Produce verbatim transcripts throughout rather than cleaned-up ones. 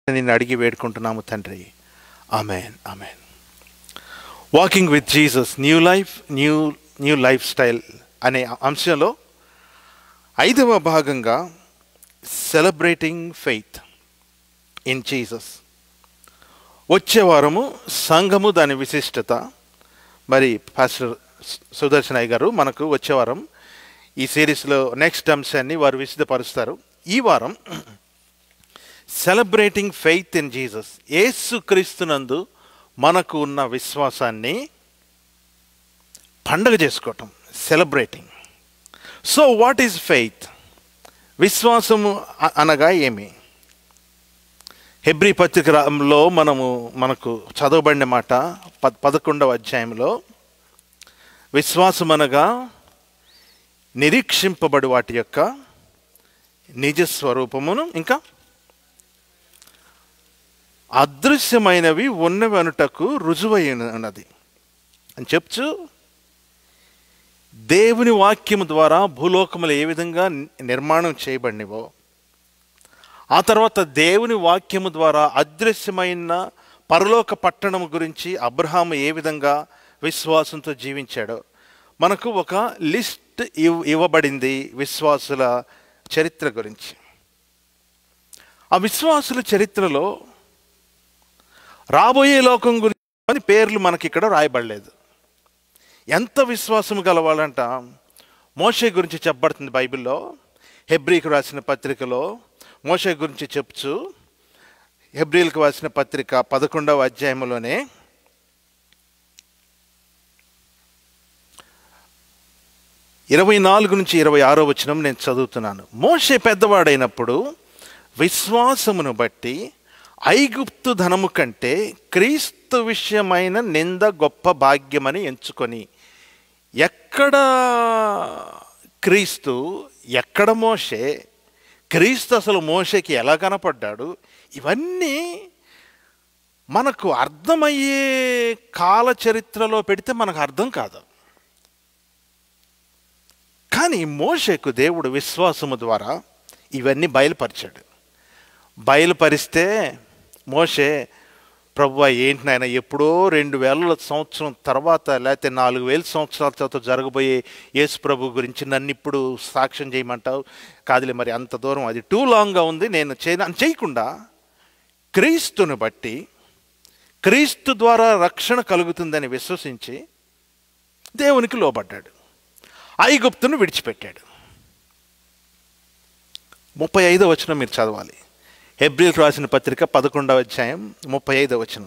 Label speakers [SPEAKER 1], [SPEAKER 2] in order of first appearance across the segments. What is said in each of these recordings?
[SPEAKER 1] నిన్ను అడిగి వేడుకుంటున్నాము తండ్రి. Amen amen. Walking with Jesus, new life new new lifestyle అనే అంశంలో ఐదవ భాగంగా సెలబ్రేటింగ్ ఫెయిత్ ఇన్ జీసస్. వచ్చే వారము సంఘము, దాని విశిష్టత. మరి పాస్టర్ సుదర్శనయ్య గారు మనకు వచ్చే వారం ఈ సిరీస్లో నెక్స్ట్ అంశాన్ని వారు విశదపరుస్తారు. ఈ వారం సెలబ్రేటింగ్ ఫెయిత్ ఇన్ జీసస్, యేసుక్రీస్తునందు మనకు ఉన్న విశ్వాసాన్ని పండగ చేసుకోవటం, celebrating. So what is faith? విశ్వాసము అనగా ఏమి? హెబ్రీ పత్రికలో మనము మనకు చదవబడిన మాట ప పదకొండవ అధ్యాయంలో విశ్వాసం అనగా నిరీక్షింపబడి వాటి యొక్క నిజస్వరూపమును, ఇంకా అదృశ్యమైనవి ఉన్నవి అనుటకు రుజువైనది అని చెప్తూ, దేవుని వాక్యము ద్వారా భూలోకములు ఏ విధంగా నిర్మాణం చేయబడినవో, ఆ తర్వాత దేవుని వాక్యము ద్వారా అదృశ్యమైన పరలోక పట్టణము గురించి అబ్రహాము ఏ విధంగా విశ్వాసంతో జీవించాడో మనకు ఒక లిస్ట్ ఇవ్ ఇవ్వబడింది విశ్వాసుల చరిత్ర గురించి. ఆ విశ్వాసుల చరిత్రలో రాబోయే లోకం గురించి పేర్లు మనకి ఇక్కడ రాయబడలేదు. ఎంత విశ్వాసం గలవాలంట మోషే గురించి చెప్పబడుతుంది బైబిల్లో. హెబ్రీకి రాసిన పత్రికలో మోషే గురించి చెప్తూ, హెబ్రీలకు రాసిన పత్రిక పదకొండవ అధ్యాయంలోనే ఇరవై నాలుగు నుంచి ఇరవై ఆరో వచనం నేను చదువుతున్నాను. మోషే పెద్దవాడైనప్పుడు విశ్వాసమును బట్టి ఐగుప్తు ధనము కంటే క్రీస్తు విషయమైన నింద గొప్ప భాగ్యమని ఎంచుకొని, ఎక్కడ క్రీస్తు, ఎక్కడ మోషే, క్రీస్తు అసలు మోషేకి ఎలా కనపడ్డాడు, ఇవన్నీ మనకు అర్థమయ్యే కాల చరిత్రలో పెడితే మనకు అర్థం కాదు. కానీ మోషేకు దేవుడు విశ్వాసము ద్వారా ఇవన్నీ బయలుపరిచాడు. బయలుపరిస్తే మోషే, ప్రభువా ఏంటి నాయన, ఎప్పుడో రెండు వేల సంవత్సరం తర్వాత లేకపోతే నాలుగు వేల సంవత్సరాల తర్వాత జరగబోయే యేసు ప్రభు గురించి నన్ను ఇప్పుడు సాక్ష్యం చేయమంటావు? కాదులే, మరి అంత దూరం అది టూ లాంగ్గా ఉంది, నేను చేయను చేయకుండా క్రీస్తుని బట్టి, క్రీస్తు ద్వారా రక్షణ కలుగుతుందని విశ్వసించి దేవునికి లోబడ్డాడు. ఐగుప్తును విడిచిపెట్టాడు. ముప్పై ఐదో వచనం మీరు చదవాలి. హెబ్రీలకు రాసిన పత్రిక పదకొండవ అధ్యాయం ముప్పై ఐదవ వచనం.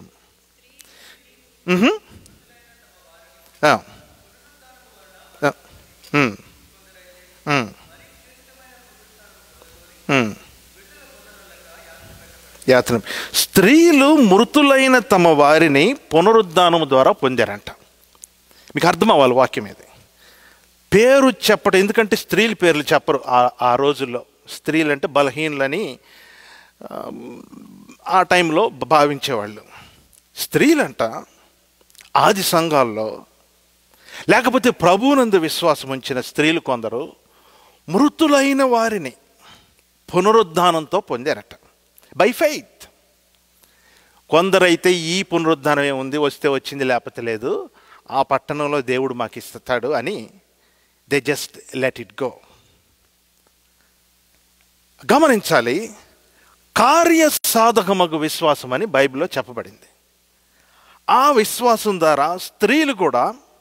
[SPEAKER 1] యాత్ర స్త్రీలు మృతులైన తమ వారిని పునరుద్ధానము ద్వారా పొందారంట. మీకు అర్థం అవ్వాలి వాక్యం ఇది. పేరు చెప్పడం, ఎందుకంటే స్త్రీల పేర్లు చెప్పరు ఆ రోజుల్లో. స్త్రీలు అంటే బలహీనులని ఆ టైంలో భావించేవాళ్ళు. స్త్రీలంట ఆది సంఘాల్లో, లేకపోతే ప్రభువునందు విశ్వాసం ఉంచిన స్త్రీలు కొందరు మృతులైన వారిని పునరుద్ధానంతో పొందారట, బై ఫెయిత్. కొందరైతే ఈ పునరుద్ధానం ఏముంది, వస్తే వచ్చింది లేకపోతే లేదు, ఆ పట్టణంలో దేవుడు మాకు ఇస్తాడు అని they just let it go. గమనించాలి, కార్యసాధకమగు విశ్వాసం అని బైబిల్లో చెప్పబడింది. ఆ విశ్వాసం ద్వారా స్త్రీలు కూడా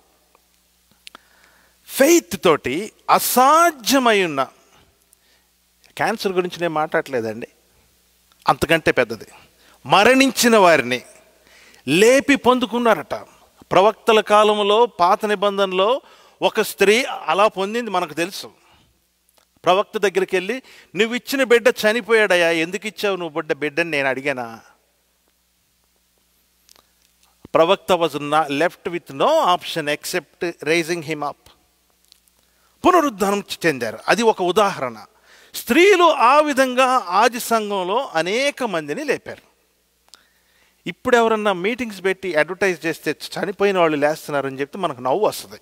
[SPEAKER 1] ఫెయిత్ తోటి అసాధ్యమై ఉన్న, క్యాన్సర్ గురించి నేను మాట్లాడలేదండి, అంతకంటే పెద్దది, మరణించిన వారిని లేపి పొందుకున్నారట. ప్రవక్తల కాలంలో, పాత నిబంధనలో ఒక స్త్రీ అలా పొందింది మనకు తెలుసు. ప్రవక్త దగ్గరికి వెళ్ళి, నువ్వు ఇచ్చిన బిడ్డ చనిపోయాడయా, ఎందుకు ఇచ్చావు నువ్వు బిడ్డ బిడ్డని నేను అడిగానా? ప్రవక్త was not left with no option except raising him up. పునరుద్ధానం చెందారు. అది ఒక ఉదాహరణ. స్త్రీలు ఆ విధంగా ఆది సంఘంలో అనేక మందిని లేపారు. ఇప్పుడు ఎవరన్నా మీటింగ్స్ పెట్టి అడ్వర్టైజ్ చేస్తే చనిపోయిన వాళ్ళు లేస్తున్నారని చెప్తే మనకు నవ్వు వస్తుంది,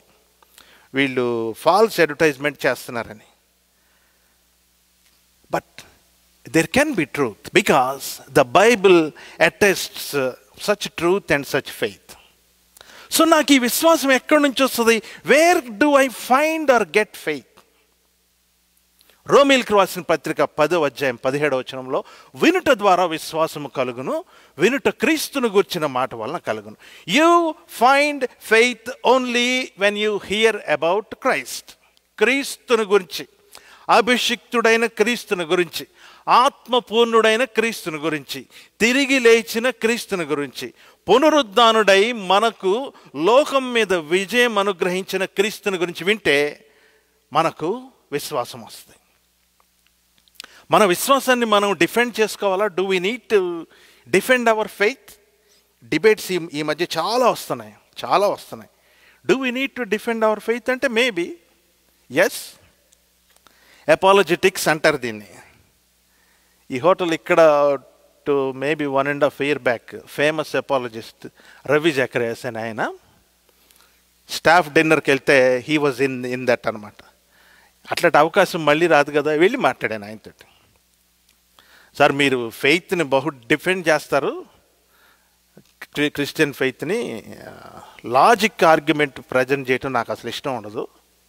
[SPEAKER 1] వీళ్ళు ఫాల్స్ అడ్వర్టైజ్మెంట్ చేస్తున్నారని. But there can be truth because the Bible attests uh, such truth and such faith. So నాకు ఈ విశ్వాసం ఎక్కడి నుంచి వస్తుంది? Where do I find or get faith? రోమీలకు రాసిన పత్రిక పదో అధ్యాయం పదిహేడవ వచనంలో, వినుట ద్వారా విశ్వాసము కలుగును, వినుట క్రీస్తును గూర్చిన మాట వలన కలుగును. You find faith only when you hear about Christ. క్రీస్తుని గురించి, అభిషిక్తుడైన క్రీస్తుని గురించి, ఆత్మపూర్ణుడైన క్రీస్తుని గురించి, తిరిగి లేచిన క్రీస్తుని గురించి, పునరుద్ధానుడై మనకు లోకం మీద విజయం అనుగ్రహించిన క్రీస్తుని గురించి వింటే మనకు విశ్వాసం వస్తుంది. మన విశ్వాసాన్ని మనం డిఫెండ్ చేసుకోవాలా? Do we need to defend our faith? Debates ఈ ఈ మధ్య చాలా వస్తున్నాయి, చాలా వస్తున్నాయి. Do we need to defend our faith అంటే మేబీ ఎస్. అపాలజెటిక్స్ అంటారు దీన్ని. ఈ హోటల్ ఇక్కడ two maybe one and half year back famous apologist Ravi Zacharias అని ఆయన స్టాఫ్ డిన్నర్కి వెళ్తే he was in in that అనమాట. అట్లాంటి అవకాశం మళ్ళీ రాదు కదా, వెళ్ళి మాట్లాడాను ఆయనతో. సార్ మీరు ఫెయిత్ని బహు డిఫెండ్ చేస్తారు, క్రిస్టియన్ ఫెయిత్ని, లాజిక్ ఆర్గ్యుమెంట్ ప్రజెంట్ చేయటం నాకు అసలు ఇష్టం ఉండదు.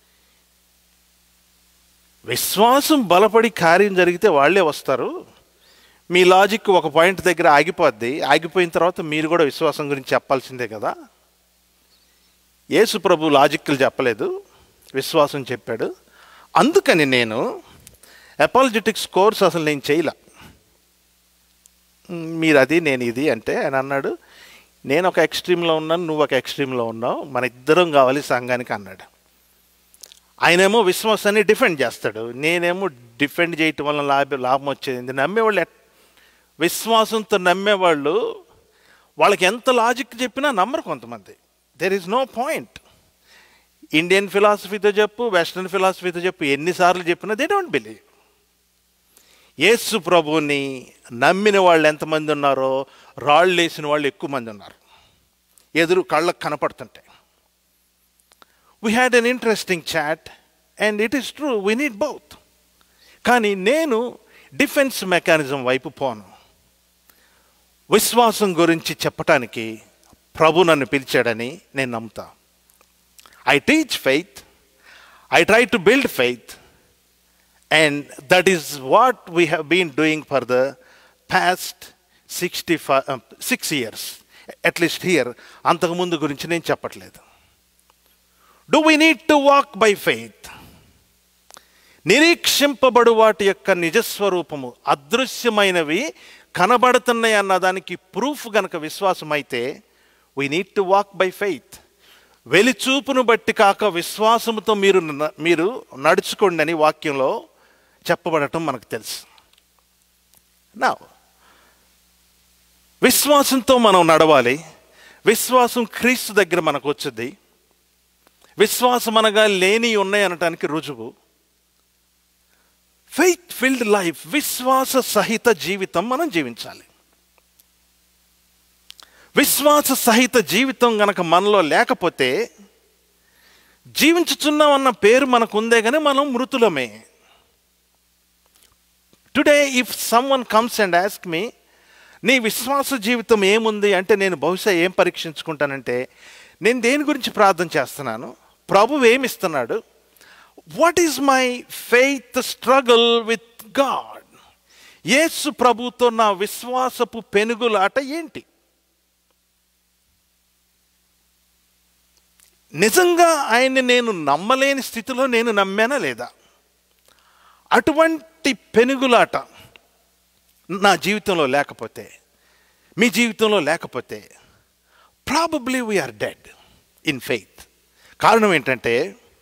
[SPEAKER 1] విశ్వాసం బలపడి కార్యం జరిగితే వాళ్ళే వస్తారు. మీ లాజిక్ ఒక పాయింట్ దగ్గర ఆగిపోద్ది. ఆగిపోయిన తర్వాత మీరు కూడా విశ్వాసం గురించి చెప్పాల్సిందే కదా. యేసు ప్రభు లాజిక్లు చెప్పలేదు, విశ్వాసం చెప్పాడు. అందుకని నేను అపాలజెటిక్స్ కోర్స్ అసలు నేను చేయలే. మీరు అది నేను ఇది అంటే ఆయన అన్నాడు, నేను ఒక ఎక్స్ట్రీమ్లో ఉన్నాను, నువ్వు ఒక ఎక్స్ట్రీమ్లో ఉన్నావు, మన ఇద్దరం కావాలి సంఘానికి అన్నాడు. ఆయనేమో విశ్వాసాన్ని డిఫెండ్ చేస్తాడు, నేనేమో డిఫెండ్ చేయటం వల్ల లాభ లాభం వచ్చేది. నమ్మేవాళ్ళు, విశ్వాసంతో నమ్మేవాళ్ళు వాళ్ళకి ఎంత లాజిక్ చెప్పినా నమ్మరు కొంతమంది. There is no point. Indian ఫిలాసఫీతో చెప్పు, వెస్ట్రన్ ఫిలాసఫీతో చెప్పు, ఎన్నిసార్లు చెప్పినా దే డోంట్ బిలీవ్. యేసు ప్రభువుని నమ్మిన వాళ్ళు ఎంతమంది ఉన్నారో రాళ్ళు వేసిన వాళ్ళు ఎక్కువ మంది ఉన్నారు, ఎదురు కళ్ళకు కనపడుతుంటే. We had an interesting chat and it is true, we need both. కానీ నేను డిఫెన్స్ మెకానిజం వైపు పోను. విశ్వాసం గురించి చెప్పటానికి ప్రభు నన్ను పిలిచాడని నేను నమ్ముతా. I teach faith, I try to build faith, and that is what we have been doing for the past sixty-five, uh, six years, at least here. అంతకు ముందు గురించి నేను చెప్పట్లేదు. Do we need to walk by faith? నిరీక్షింపబడు వాటి యొక్క నిజస్వరూపము, అదృశ్యమైనవి కనబడుతున్నాయి అన్నదానికి proof గనక విశ్వాసం అయితే we need to walk by faith. వెలిచూపును బట్టి కాక విశ్వాసముతో మీరు మీరు నడుచుకోండి అని వాక్యంలో చెప్పబడటం మనకు తెలుసు. నా విశ్వాసంతో మనం నడవాలి. విశ్వాసం క్రీస్తు దగ్గర మనకు వచ్చింది. విశ్వాసం అనగా లేని ఉన్నాయి అనటానికి రుజువు. ఫెయిత్ ఫిల్డ్ లైఫ్, విశ్వాస సహిత జీవితం మనం జీవించాలి. విశ్వాస సహిత జీవితం గనక మనలో లేకపోతే జీవించుచున్నామన్న పేరు మనకు ఉందే కానీ మనం మృతులమే. Today if someone comes and ask me, నీ విశ్వాస జీవితం ఏముంది అంటే నేను బహుశా ఏం పరీక్షించుకుంటానంటే, నేను దేని గురించి ప్రార్థన చేస్తున్నాను, ప్రభువు ఏమిస్తున్నాడు, what is my faith struggle with God, Yesu ప్రభుతో నా విశ్వాసపు పెనుగులాట ఏంటి. నిజంగా ఆయన్ని నేను నమ్మలేని స్థితిలో నేను నమ్మానా లేదా? అటువంటి పెనుగులాట నా జీవితంలో లేకపోతే, మీ జీవితంలో లేకపోతే probably we are dead in faith. కారణం ఏంటంటే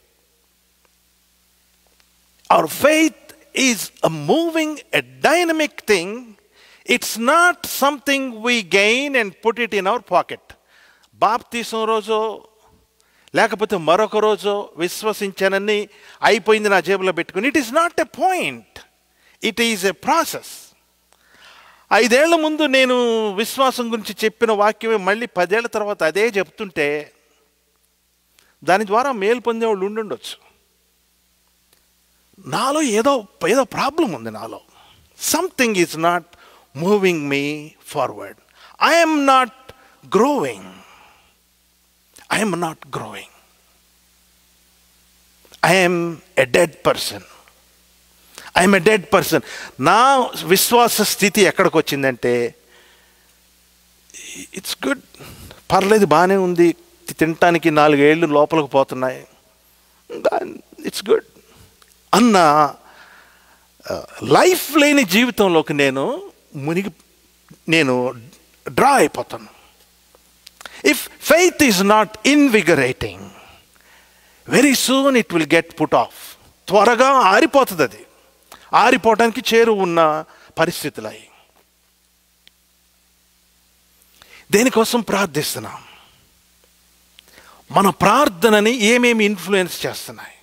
[SPEAKER 1] our faith is a moving, a dynamic thing. It's not something we gain and put it in our pocket. బాప్తీసం రోజు లేకపోతే మరొక రోజు విశ్వసించానని అయిపోయింది నా జేబులో పెట్టుకుని, it is not a point, it is a process. ఐదేళ్ల ముందు నేను విశ్వాసం గురించి చెప్పిన వాక్యమే మళ్ళీ పదేళ్ల తర్వాత అదే చెప్తుంటే దాని ద్వారా మేలు పొందేవాళ్ళు ఉండుండొచ్చు. నాలో ఏదో ఏదో ప్రాబ్లం ఉంది నాలో. Something is not moving me forward. I am not growing. I am not growing. I am a dead person. I am a dead person. నా విశ్వాస స్థితి ఎక్కడికి వచ్చిందంటే, ఇట్స్ గుడ్, పర్లేదు, బాగానే ఉంది, తినటానికి నాలుగేళ్ళు లోపలికి పోతున్నాయి, ఇట్స్ గుడ్ అన్న లైఫ్ లేని జీవితంలోకి నేను మునిగి నేను డ్రా అయిపోతాను. If faith is not invigorating, very soon it will get put off. త్వరగా ఆరిపోతుంది. అది ఆరిపోవటానికి చేరు ఉన్న పరిస్థితులు అవి. దేనికోసం ప్రార్థిస్తున్నాం? మన ప్రార్థనని ఏమేమి ఇన్ఫ్లుయెన్స్ చేస్తున్నాయి?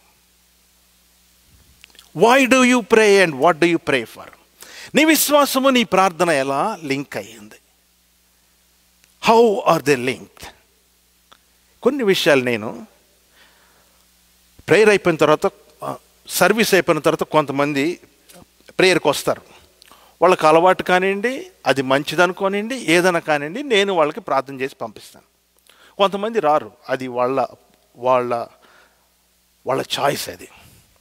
[SPEAKER 1] Why do you pray and what do you pray for? నీ విశ్వాసము నీ ప్రార్థన ఎలా లింక్ అయ్యింది? How are they linked? కొన్ని విషయాలు నేను ప్రేయర్ అయిపోయిన తర్వాత, సర్వీస్ అయిపోయిన తర్వాత కొంతమంది ప్రేయర్కి వస్తారు. వాళ్ళకి అలవాటు కానివ్వండి, అది మంచిది అనుకోనివ్వండి, ఏదైనా కానివ్వండి, నేను వాళ్ళకి ప్రార్థన చేసి పంపిస్తాను. కొంతమంది రారు, అది వాళ్ళ వాళ్ళ వాళ్ళ చాయిస్. అది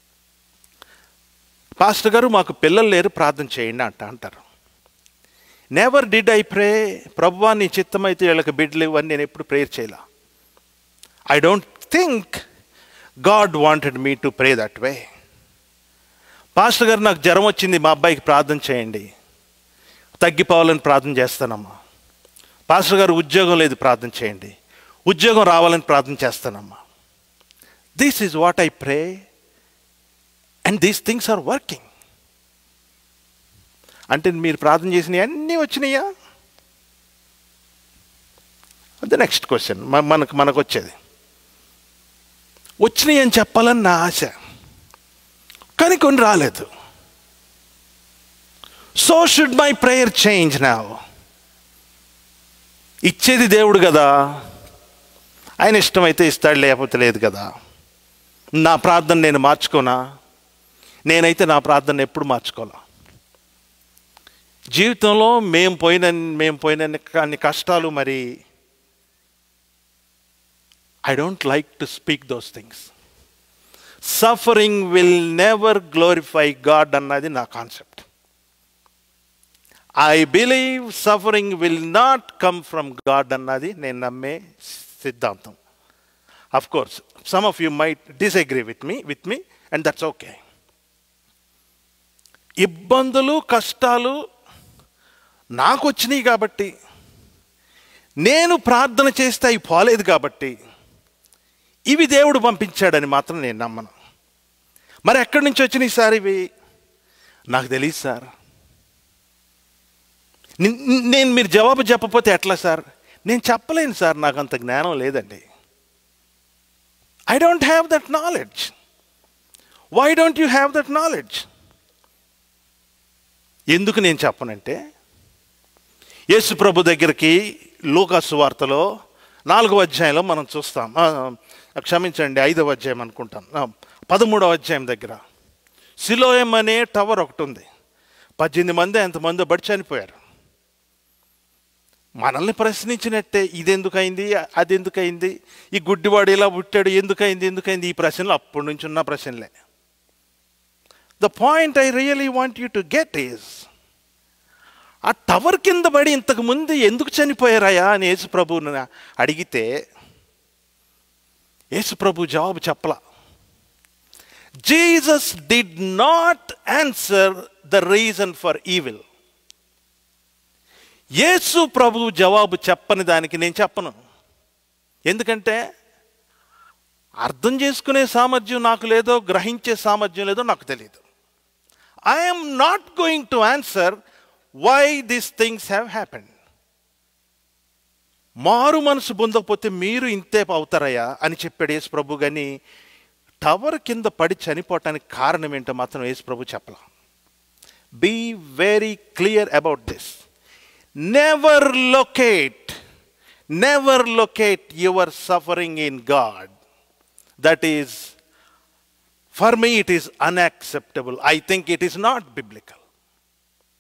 [SPEAKER 1] పాస్టర్ గారు మాకు పిల్లలు లేరు, ప్రార్థన చేయండి అంట అంటారు. నెవర్ డిడ్ ఐ ప్రే, ప్రభువా నీ చిత్తమైతే వీళ్ళకి బిడ్డలు ఇవ్వని నేను ఎప్పుడు ప్రేయర్ చేయలే. I don't think God wanted me to pray that way. Pastor గారు నాకు జ్వరం వచ్చింది, మా అబ్బాయికి ప్రార్థన చేయండి, తగ్గిపోవాలని ప్రార్థన చేస్తానమ్మా. పాస్టర్ గారు ఉద్యోగం లేదు, ప్రార్థన చేయండి, ఉద్యోగం రావాలని ప్రార్థన చేస్తానమ్మా. This is what I pray and these things are working. అంటే మీరు ప్రార్థన చేసినవి అన్నీ వచ్చినాయా? అది నెక్స్ట్ క్వశ్చన్. మనకు మనకు వచ్చేది వచ్చినాయి అని చెప్పాలని నా ఆశ, కానీ కొన్ని రాలేదు. So should my prayer change now? ఇచ్చేది దేవుడు కదా, ఆయన ఇష్టమైతే ఇస్తాడు, లేకపోతే లేదు కదా. నా ప్రార్థన నేను మార్చుకోనా? నేనైతే నా ప్రార్థన ఎప్పుడు మార్చుకోవాలా? జీవితంలో మేము పోయిన మేము పోయిన అన్ని కష్టాలు, మరి I don't like to speak those things. Suffering will never glorify God అన్నది నా concept. I believe suffering will not come from God అన్నది నేను నమ్మే సిద్ధాంతం. Of course some of you might disagree with me with me and that's okay. ఇబ్బందులు, కష్టాలు నాకు వచ్చినాయి కాబట్టి, నేను ప్రార్థన చేస్తే అవి పోలేదు కాబట్టి, ఇవి దేవుడు పంపించాడని మాత్రం నేను నమ్మను. మరి ఎక్కడి నుంచి వచ్చినాయి సార్ ఇవి? నాకు తెలియదు సార్. నేను మీరు జవాబు చెప్పకపోతే ఎట్లా సార్? నేను చెప్పలేను సార్, నాకు అంత జ్ఞానం లేదండి. I don't have that knowledge. Why don't you have that knowledge? ఎందుకు నేను చెప్పనంటే, యేసు ప్రభు దగ్గరికి లూకా సువార్తలో నాలుగవ అధ్యాయంలో మనం చూస్తాం, క్షమించండి ఐదవ అధ్యాయం అనుకుంటాను, పదమూడవ అధ్యాయం దగ్గర సిలోయం అనే టవర్ ఒకటి ఉంది. పద్దెనిమిది మంది ఎంతమంది బడి చనిపోయారు. మనల్ని ప్రశ్నించినట్టే, ఇది ఎందుకైంది, అది ఎందుకైంది, ఈ గుడ్డివాడు ఇలా పుట్టాడు, ఎందుకైంది ఎందుకైంది ఈ ప్రశ్నలు అప్పటి నుంచి ఉన్న ప్రశ్నలే. The point I really want you to get is, ఆ టవర్ కింద పడి ఇంతకుముందు ఎందుకు చనిపోయారాయా అని యేసు ప్రభువుని అడిగితే యేసు ప్రభు జవాబు చెప్పలా. Jesus did not answer the reason for evil. Yesu ప్రభు జవాబు చెప్పని దానికి నేను చెప్పను. ఎందుకంటే అర్థం చేసుకునే సామర్థ్యం నాకు లేదో, గ్రహించే సామర్థ్యం లేదో నాకు తెలియదు. I am not going to answer why these things have happened. మారు మనసు పొందకపోతే మీరు ఇంతే అవుతారయ్యా అని చెప్పాడు యేసు ప్రభు. కానీ టవర్ కింద పడి చనిపోవటానికి కారణం ఏంటో మాత్రం యేసు ప్రభు చెప్పలా. Be very clear about this. Never locate never locate your suffering in God. That is, for me it is unacceptable. I think it is not biblical.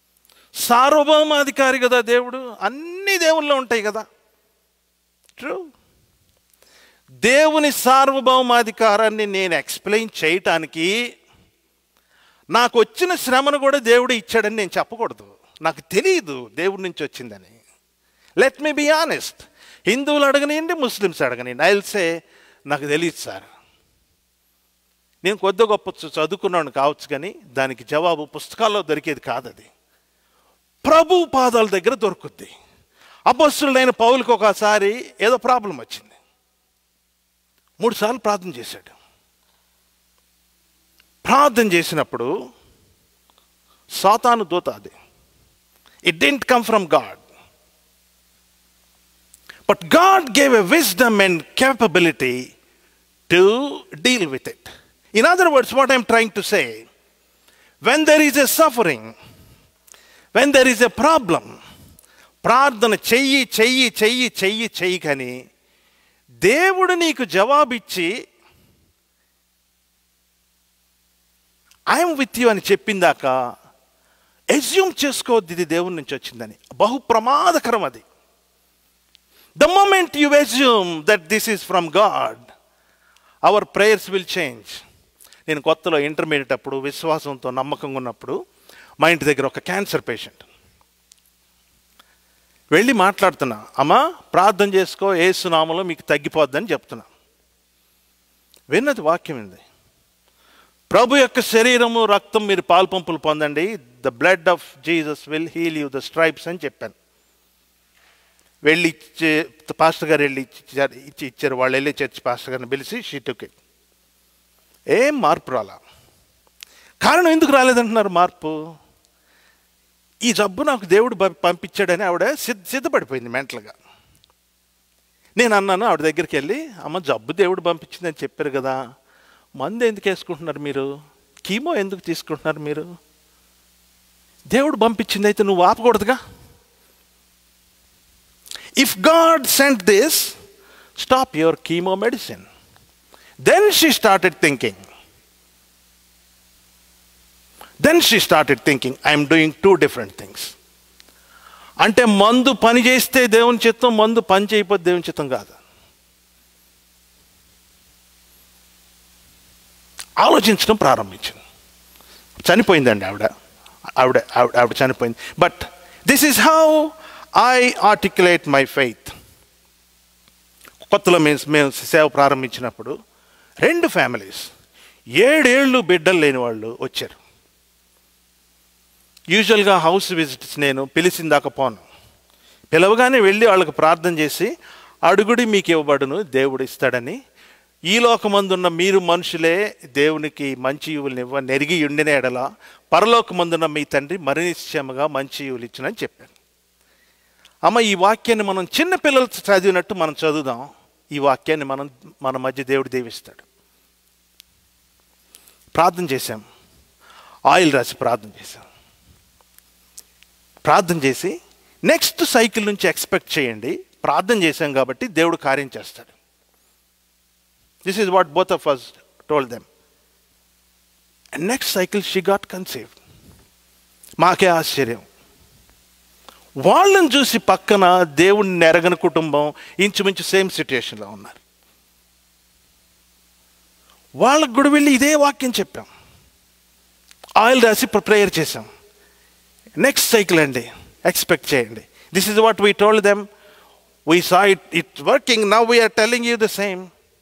[SPEAKER 1] సార్వభౌమాధికారి కదా దేవుడు, అన్ని దేవుల్లో ఉంటాయి కదా. ట్రూ. దేవుని సార్వభౌమాధికారాన్ని నేను ఎక్స్ప్లెయిన్ చేయటానికి నాకు వచ్చిన శ్రమను కూడా దేవుడు ఇచ్చాడని నేను చెప్పకూడదు. నాకు తెలియదు దేవుడి నుంచి వచ్చిందని. Let me be honest. హిందువులు అడగనియండి, ముస్లిమ్స్ అడగనియండి, ఐ విల్ సే నాకు తెలియదు సార్. నేను కొద్ది గొప్ప చదువుకున్నాను కావచ్చు, కానీ దానికి జవాబు పుస్తకాల్లో దొరికేది కాదు. అది ప్రభు పాదాల దగ్గర దొరుకుద్ది. అపొస్తలుడైన పౌలుకి ఒకసారి ఏదో ప్రాబ్లం వచ్చింది. మూడు సార్లు ప్రార్థన చేశాడు. ప్రార్థన చేసినప్పుడు సాతాను దూత అది. It didn't come from God, but God gave a wisdom and capability to deal with it. In other words, what I'm trying to say, when there is a suffering, when there is a problem, ప్రార్థన చెయ్యి చెయ్యి చెయ్యి చెయ్యి చెయ్యి కానీ దేవుడు నీకు జవాబిచ్చి I'm with you అని చెప్పిందాక ఎస్యూమ్ చేసుకోవద్దు ఇది దేవుడి నుంచి వచ్చిందని. బహు ప్రమాదకరం అది. The moment you assume that this is from God, our prayers will change. నేను కొత్తలో ఇంటర్మీడియట్ అప్పుడు విశ్వాసంతో నమ్మకంగా ఉన్నప్పుడు మా ఇంటి దగ్గర ఒక క్యాన్సర్ పేషెంట్. వెళ్ళి మాట్లాడుతున్నా, అమ్మా ప్రార్థన చేసుకో, యేసు నామములో మీకు తగ్గిపోద్దని చెప్తున్నా. విన్నది వాక్యం ఉంది. ప్రభు యొక్క శరీరము రక్తం మీరు పాలు పంపులు పొందండి, the blood of Jesus will heal you the stripes అని చెప్పాను. వెళ్ళి ఇచ్చే పాస్టర్ గారు వెళ్ళి ఇచ్చి ఇచ్చారు. వాళ్ళు వెళ్ళి చర్చ్ పాస్టర్ గారిని పిలిచి షీ టుక్ ఇట్. ఏం మార్పు రాలా. కారణం ఎందుకు రాలేదంటున్నారు మార్పు? ఈ జబ్బు నాకు దేవుడు పంపించాడని ఆవిడ సిద్ధ సిద్ధపడిపోయింది మెంటల్గా. నేను అన్నాను ఆవిడ దగ్గరికి వెళ్ళి, అమ్మ జబ్బు దేవుడు పంపించిందని చెప్పారు కదా, మందు ఎందుకు వేసుకుంటున్నారు మీరు, కీమో ఎందుకు తీసుకుంటున్నారు మీరు? దేవుడు పంపించింది అయితే నువ్వు ఆపకూడదుగా. If God sent this, stop your chemo medicine. Then she started thinking. Then she started thinking, I am doing two different things. అంటే మందు పని చేస్తే దేవుని చిత్తం, మందు పని చేయకపోతే దేవుని చిత్తం కాదు. ఆలోచించడం ప్రారంభించింది. చనిపోయిందండి ఆవిడ ఆవిడ ఆవిడ ఆవిడ చనిపోయింది. But this is how I articulate my faith. కొత్తలో మేము మేము సేవ ప్రారంభించినప్పుడు రెండు ఫ్యామిలీస్ ఏడేళ్ళు బిడ్డలు లేని వాళ్ళు వచ్చారు. యూజువల్గా హౌస్ విజిట్స్ నేను పిలిచిందాక పోను. పిలవగానే వెళ్ళి వాళ్ళకి ప్రార్థన చేసి, అడుగుడి మీకు ఇవ్వబడును, దేవుడు ఇస్తాడని. ఈ లోకమందున్న మీరు మనుషులే దేవునికి మంచి ఈవులను ఇవ్వ నెరిగి ఉండిన ఎడల పరలోకమందున్న మీ తండ్రి మరి నిశ్చయముగా మంచి ఈవులు ఇచ్చునని చెప్పాను. అమ్మ ఈ వాక్యాన్ని మనం చిన్న పిల్లలు చదివినట్టు మనం చదువుదాం. ఈ వాక్యాన్ని మనం మన మధ్య దేవుడు దీవిస్తాడు. ప్రార్థన చేశాం, ఆయిల్ రాసి ప్రార్థన చేశాం. ప్రార్థన చేసి నెక్స్ట్ సైకిల్ నుంచి ఎక్స్పెక్ట్ చేయండి, ప్రార్థన చేశాం కాబట్టి దేవుడు కార్యం చేస్తాడు. This is what both of us told them. And next cycle she got conceived. మాకే ఆశ్చర్యం. వాళ్ళని చూసి పక్కన దేవుడిని ఎరగని కుటుంబం ఇంచుమించు సేమ్ సిచ్యుయేషన్లో ఉన్నారు. వాళ్ళకు కూడా వెళ్ళి ఇదే వాక్యం చెప్పాం, ఆయిల్ రాసి ప్రేయర్ చేసాం. నెక్స్ట్ సైకిల్ అండి, ఎక్స్పెక్ట్ చేయండి. This is what we told them. We saw it it working, now we are telling you the same.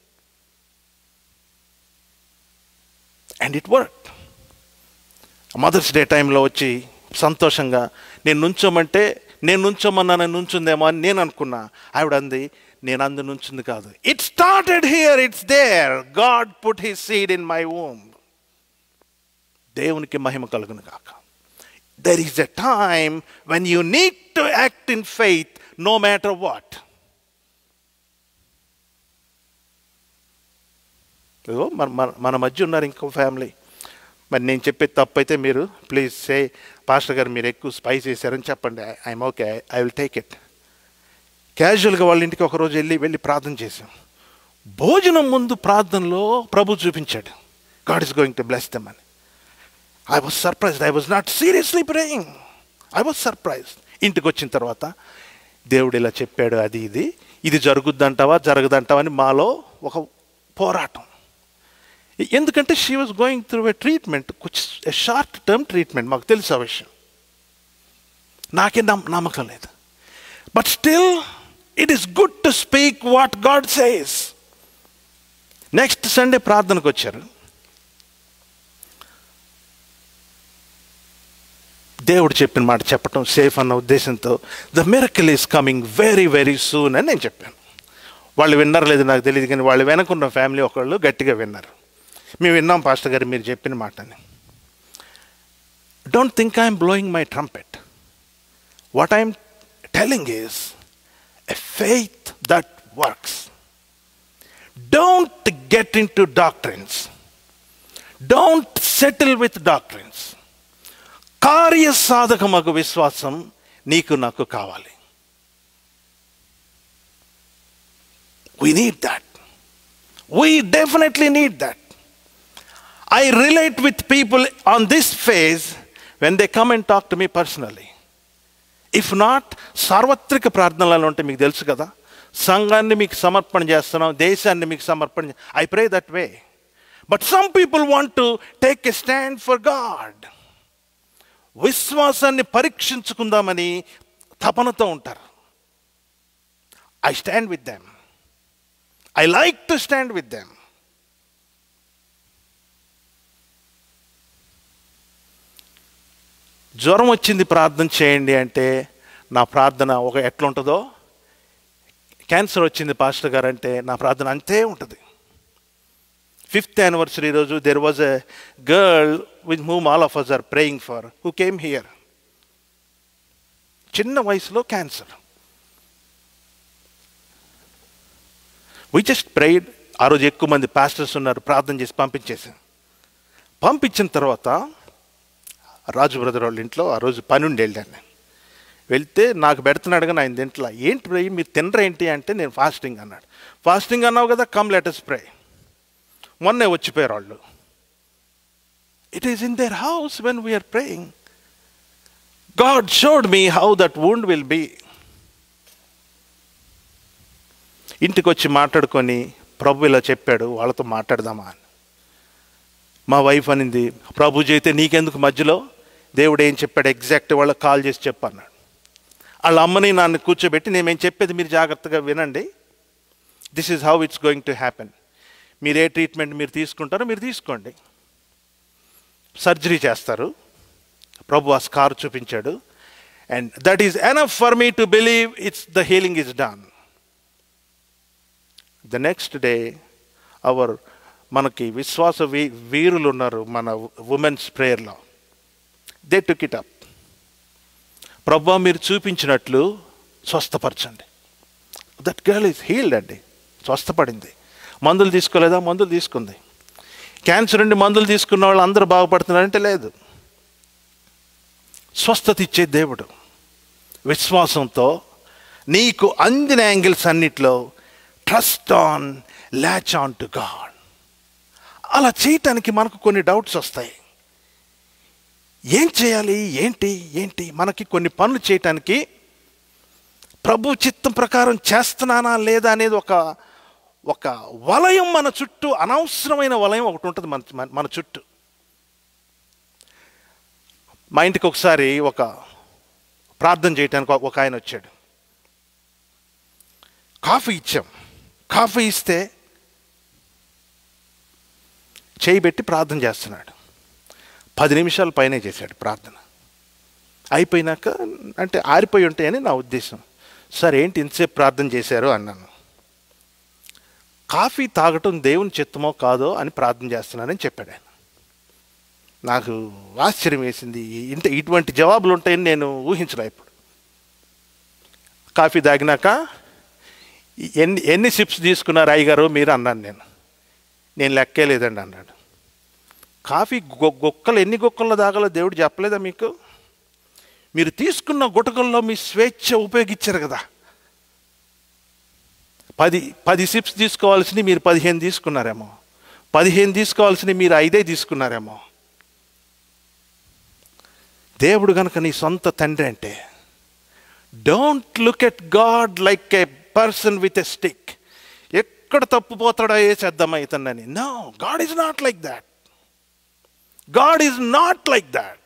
[SPEAKER 1] And it work. Mother's day టైంలో వచ్చి సంతోషంగా నేను నుంచోమంటే, నేను నుంచోమన్నా నుంచుందేమో అని నేను అనుకున్నా. ఆవిడ అంది, నేను అందు నుంచింది కాదు, it started here, it's there, God put his seed in my womb. దేవునికి మహిమ కలుగును గాక. There is a time when you need to act in faith no matter what. మన మన మధ్య ఉన్నారు ఇంకో ఫ్యామిలీ. మరి నేను చెప్పే తప్పు అయితే మీరు ప్లీజ్ సే, పాస్టర్ గారు మీరు ఎక్కువ స్పైస్ వేసారని చెప్పండి. I'm okay, I will take it. క్యాజువల్గా వాళ్ళ ఇంటికి ఒకరోజు వెళ్ళి వెళ్ళి ప్రార్థన చేశాం. భోజనం ముందు ప్రార్థనలో ప్రభు చూపించాడు, God is going to bless them అని. I was surprised. I was not seriously praying. I was surprise. ఇంటికి వచ్చిన తర్వాత దేవుడు ఇలా చెప్పాడు, అది ఇది ఇది జరుగుద్దంటావా జరగదంటావా అని మాలో ఒక పోరాటం. ఎందుకంటే she was going through a treatment, a short term treatment. మాకు తెలుసు ఆ విషయం, నాకే నమ్ నమ్మకం లేదు. But still it is good to speak what God says. Next Sunday ప్రార్థనకు వచ్చారు. దేవుడు చెప్పిన మాట చెప్పటం సేఫ్ అన్న ఉద్దేశంతో, the miracle is coming very very soon అని నేను చెప్పాను. వాళ్ళు విన్నారు లేదు నాకు తెలియదు, కానీ వాళ్ళు వెనకున్న ఫ్యామిలీ ఒకళ్ళు గట్టిగా విన్నారు. మేము విన్నాం పాస్టర్ గారు మీరు చెప్పిన మాటని. Don't think I'm blowing my trumpet. What I'm telling is a faith that works. Don't get into doctrines. Don't settle with doctrines. కార్యసాధకమగు విశ్వాసం నీకు నాకు కావాలి. We need that. We definitely need that. I relate with people on this phase when they come and talk to me personally. If not, సార్వత్రిక ప్రార్థనలు ఉంటే మీకు తెలుసు కదా, సంఘాన్ని మీకు సమర్పణ చేస్తున్నాం, దేశాన్ని మీకు సమర్పణ. I pray that way. But some people want to take a stand for God. విశ్వాసాన్ని పరీక్షించుకుందామని తపనతో ఉంటారు. I stand with them. I like to stand with them. జ్వరం వచ్చింది ప్రార్థన చేయండి అంటే నా ప్రార్థన ఒక ఎట్లా ఉంటుందో, క్యాన్సర్ వచ్చింది పాస్టర్ గారు అంటే నా ప్రార్థన అంతే ఉంటుంది. ఫిఫ్త్ యానివర్సరీ రోజు there was a girl with whom all of us are praying for, who came here. చిన్న వయసులో క్యాన్సర్. We just prayed. ఆ రోజు ఎక్కువ మంది పాస్టర్స్ ఉన్నారు, ప్రార్థన చేసి పంపించేసాను. పంపించిన తర్వాత రాజు బ్రదర్ వాళ్ళ ఇంట్లో ఆ రోజు పని ఉండి వెళ్ళాను. వెళ్తే నాకు పెడుతున్నాడు కానీ ఆయన తింటలా. ఏంటి ప్రే మీరు తినరా ఏంటి అంటే నేను ఫాస్టింగ్ అన్నాడు. ఫాస్టింగ్ అన్నావు కదా, కమ్ లెట్ us pray. మొన్నే వచ్చిపోయారు వాళ్ళు. It is in their house when we are praying. God showed me how that wound will be. ఇంటికి వచ్చి మాట్లాడుకొని ప్రభు ఇలా చెప్పాడు, వాళ్ళతో మాట్లాడదామా అని. మా వైఫ్ అనింది, ప్రభు చేస్తే నీకెందుకు మధ్యలో, దేవుడు ఏం చెప్పాడు ఎగ్జాక్ట్ వాళ్ళకి కాల్ చేసి చెప్పన్నాడు. వాళ్ళ అమ్మని నాన్న కూర్చోబెట్టి నేనేం చెప్పేది మీరు జాగ్రత్తగా వినండి, this is how it's going to happen. మీరు ఏ ట్రీట్మెంట్ మీరు తీసుకుంటారో మీరు తీసుకోండి. సర్జరీ చేస్తారు. ప్రభు ఆ స్కార్ చూపించాడు. And that is enough for me to believe it's the healing is done. The next day our మనకి విశ్వాస వీ వీరులు ఉన్నారు మన ఉమెన్స్ ప్రేయర్లో. They took it up. ప్రభు మీరు చూపించినట్లు స్వస్థపరచండి. దట్ గర్ల్ ఈజ్ హీల్డ్ అండి, స్వస్థపడింది. మందులు తీసుకోలేదా, మందులు తీసుకుంది. క్యాన్సర్ నుండి మందులు తీసుకున్న వాళ్ళు అందరూ బాగుపడుతున్నారంటే లేదు. స్వస్థత ఇచ్చే దేవుడు. విశ్వాసంతో నీకు అందిన యాంగిల్స్ అన్నిట్లో trust on, latch on to God. అలా చేయటానికి మనకు కొన్ని డౌట్స్ వస్తాయి. ఏం చేయాలి, ఏంటి ఏంటి మనకి కొన్ని పనులు చేయటానికి ప్రభు చిత్తం ప్రకారం చేస్తున్నానా లేదా అనేది ఒక ఒక వలయం మన చుట్టూ, అనవసరమైన వలయం ఒకటి ఉంటుంది మన మన చుట్టూ. మా ఇంటికి ఒకసారి ఒక ప్రార్థన చేయటానికి ఒక ఆయన వచ్చాడు. కాఫీ ఇచ్చాం. కాఫీ ఇస్తే చేయి పెట్టి ప్రార్థన చేస్తున్నాడు. పది నిమిషాల పైనే చేశాడు ప్రార్థన. అయిపోయినాక అంటే ఆరిపోయి ఉంటాయని నా ఉద్దేశం. సార్ ఏంటి ఇంతసేపు ప్రార్థన చేశారు అన్నాను. కాఫీ తాగటం దేవుని చిత్తమో కాదో అని ప్రార్థన చేస్తున్నానని చెప్పాడు ఆయన. నాకు ఆశ్చర్యం వేసింది. ఇంత ఇటువంటి జవాబులు ఉంటాయని నేను ఊహించలే. ఇప్పుడు కాఫీ తాగినాక ఎన్ని ఎన్ని సిప్స్ తీసుకున్నారు అయ్యగారు మీరు అన్నాను. నేను నేను లెక్కే లేదండి అన్నాడు. కాఫీ గొ గొక్కలు ఎన్ని గొక్కల్లో తాగాలో దేవుడు చెప్పలేదా మీకు? మీరు తీసుకున్న గుటకల్లో మీ స్వేచ్ఛ ఉపయోగించారు కదా. పది పది సిప్స్ తీసుకోవాల్సినవి మీరు పదిహేను తీసుకున్నారేమో, పదిహేను తీసుకోవాల్సినవి మీరు ఐదే తీసుకున్నారేమో. దేవుడు గనక నీ సొంత తండ్రి అంటే, don't look at God like a person with a stick. ఎక్కడ తప్పుపోతాడో ఏ చేద్దామా ఇతన్నని. No, God is not like that. God is not like that.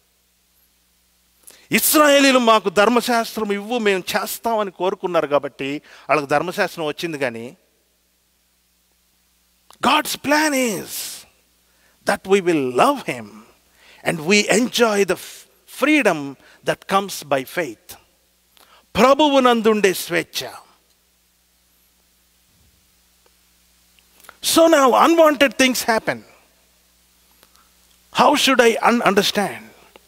[SPEAKER 1] ఇశ్రాయేలీలు మాకు ధర్మశాస్త్రం ఇవ్వు, మేము చేస్తామని కోరుకున్నారు కాబట్టి వాళ్ళకి ధర్మశాస్త్రం వచ్చింది. కానీ God's plan is that we will love him and we enjoy the freedom that comes by faith. ప్రభువునందుండే స్వేచ్ఛ. So now unwanted things happen. How should I un understand?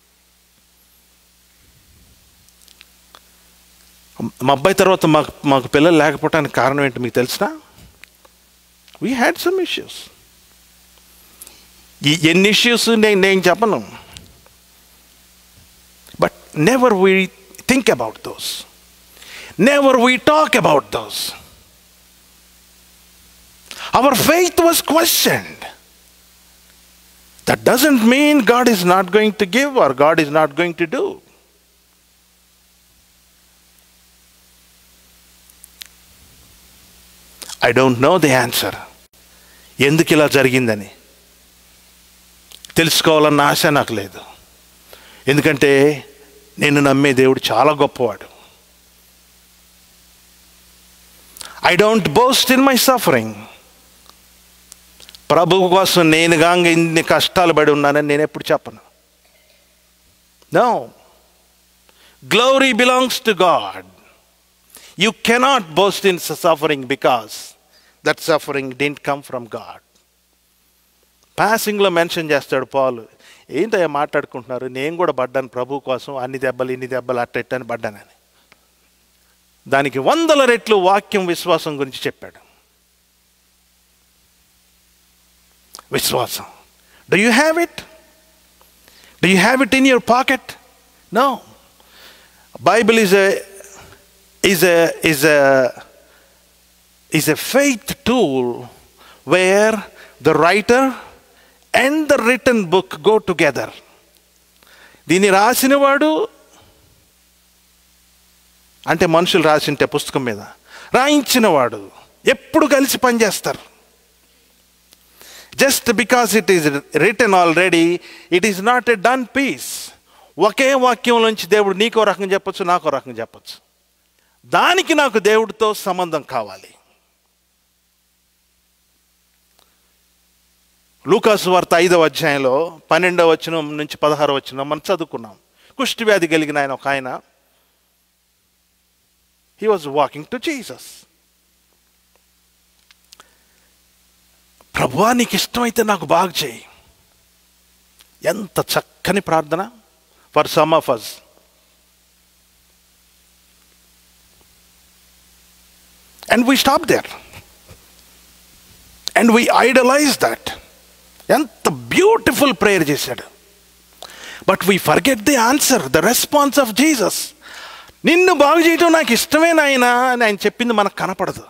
[SPEAKER 1] మా అబ్బాయి తర్వాత మాకు మాకు పిల్లలు లేకపోవడానికి కారణం ఏంటి మీకు తెలిసినా? We had some issues. ఈ ఎన్ని ఇష్యూస్ నేను నేను చెప్పను, but never we think about those, never we talk about those. Our faith was questioned. That doesn't mean God is not going to give or God is not going to do. I don't know the answer. ఎందుకు ఇలా జరిగిందని తెలుసుకోవాలన్న ఆశ నాకు లేదు. ఎందుకంటే నేను నమ్మే దేవుడు చాలా గొప్పవాడు. I don't boast in my suffering. ప్రభువు కోసం నేను గాంగ ఇన్ని కష్టాలు పడి ఉన్నానని నేను ఎప్పుడు చెప్పను. No, glory belongs to God. You cannot boast in suffering because that suffering didn't come from God. పాసింగ్లో మెన్షన్ చేస్తాడు పాలు, ఏంటయ్యా మాట్లాడుకుంటున్నారు, నేను కూడా పడ్డాను ప్రభు కోసం, అన్ని దెబ్బలు ఇన్ని దెబ్బలు అట్ట ఎట్టని పడ్డానని. దానికి వందల రెట్లు వాక్యం విశ్వాసం గురించి చెప్పాడు. విశ్వాసం, do you have it? Do you have it in your pocket? No. Bible is a is a is a is a faith tool where the writer and the written book go together. దీన్ని రాసినవాడు అంటే మనుషులు రాసింటే పుస్తకం మీద, రాయించినవాడు ఎప్పుడు కలిసి పనిచేస్తారు. Just because it is written already, it is not a done piece. ఒకే వాక్యంలోంచి దేవుడు నీకో రకం చెప్పచ్చు, నాకో రకం చెప్పచ్చు. దానికి నాకు దేవుడితో సంబంధం కావాలి. లూకాసు వార్త ఐదవ అధ్యాయంలో పన్నెండవ వచనం నుంచి పదహారవ వచనం మనం చదువుకున్నాం. కుష్టి వ్యాధి కలిగిన ఆయన ఒక ఆయన, he was walking to Jesus. ప్రభువా నీకు ఇష్టమైతే నాకు బాగు చేయి. ఎంత చక్కని ప్రార్థన for some of us. And we stop there. And we idolize that. ఎంత బ్యూటిఫుల్ ప్రేయర్ చేశాడు. But we forget the answer, the response of Jesus. నిన్ను బాగు చేయటం నాకు ఇష్టమే నాయనా అని ఆయన చెప్పింది మనకు కనపడదు.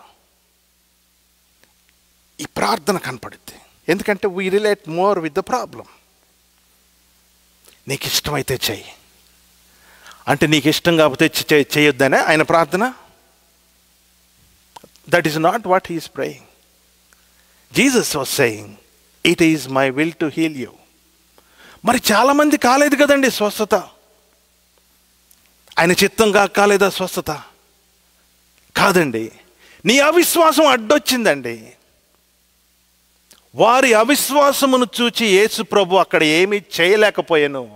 [SPEAKER 1] ఈ ప్రార్థన కనపడుద్ది. ఎందుకంటే we relate more with the problem. నీకు ఇష్టమైతే చెయ్యి అంటే, నీకు ఇష్టం కాకపోతే చేయొద్దనే ఆయన ప్రార్థన. That is not what he is praying. Jesus was saying, it is my will to heal you. మరి చాలామంది కాలేదు కదండి స్వస్థత. ఆయన చిత్తంగా కాలేదా స్వస్థత? కాదండి, నీ అవిశ్వాసం అడ్డొచ్చిందండి. వారి అవిశ్వాసమును చూచి యేసు ప్రభు అక్కడ ఏమీ చేయలేకపోయాను.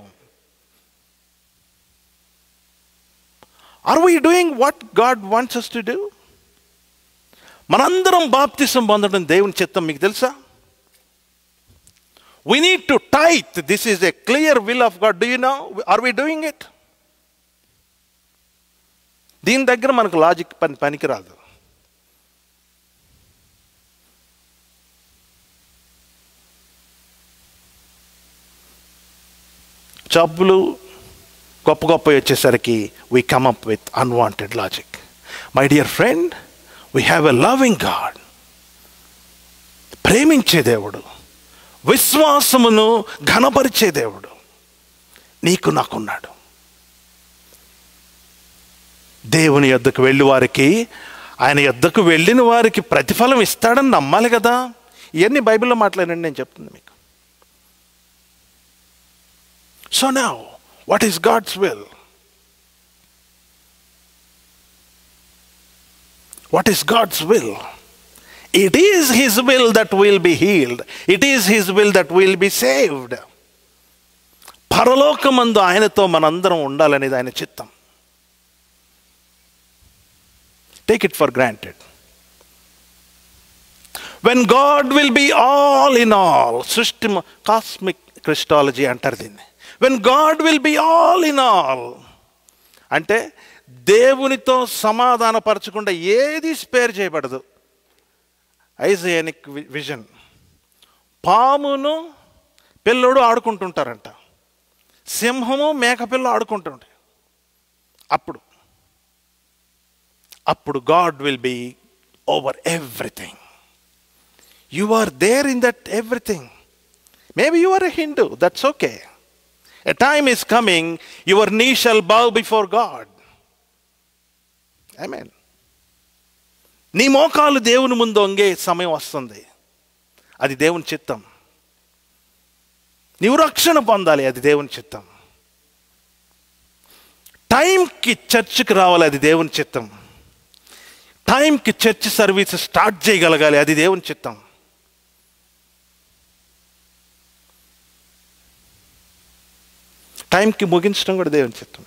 [SPEAKER 1] Are we doing what God wants us to do? మనందరం బాప్తిసం పొందడం దేవుని చిత్తం మీకు తెలుసా? We need to tithe. This is a clear will of God. Do you know? Are we doing it? దీని దగ్గర మనకు లాజిక్ పని పనికిరాదు. జబ్బులు గొప్ప గొప్ప వచ్చేసరికి we come up with unwanted logic. My dear friend, we have a loving God. ప్రేమించే దేవుడు, విశ్వాసమును ఘనపరిచే దేవుడు, నీకు నాకున్నాడు. దేవుని యొద్దకు వెళ్ళి వారికి, ఆయన యొద్దకు వెళ్ళిన వారికి ప్రతిఫలం ఇస్తాడని నమ్మాలి కదా. ఇవన్నీ బైబిల్లో మాట్లాడండి, నేను చెప్తుంది మీకు. So now what is God's will? What is God's will? It is his will that we'll be healed. It is his will that we'll be saved. పరలోకమందు ఆయనతో మనందరం ఉండాలనేది ఆయన చిత్తం. Take it for granted. When God will be all in all, సృష్టి cosmic Christology అంటారు దీన్ని. When God will be all in all, అంటే దేవునితో సమాధానపరచకుండా ఏది స్పేర్ చేయబడదు. Isaianic vision. పామును పిల్లడు ఆడుకుంటుంటారంట, సింహము మేకపిల్ల ఆడుకుంటుంటాయి. అప్పుడు అప్పుడు God will be over everything. You are there in that everything. Maybe you are a Hindu, that's okay. A time is coming, your knee shall bow before God. Amen. నీ మోకాలు దేవుని ముందు వంగే సమయం వస్తుంది. అది దేవుని చిత్తం. నీవు రక్షణ పొందాలి, అది దేవుని చిత్తం. టైంకి చర్చికి రావాలి, అది దేవుని చిత్తం. టైంకి చర్చ్ సర్వీస్ స్టార్ట్ చేయగలగాలి, అది దేవుని చిత్తం. టైంకి ముగించడం కూడా దేవుని చిత్తం.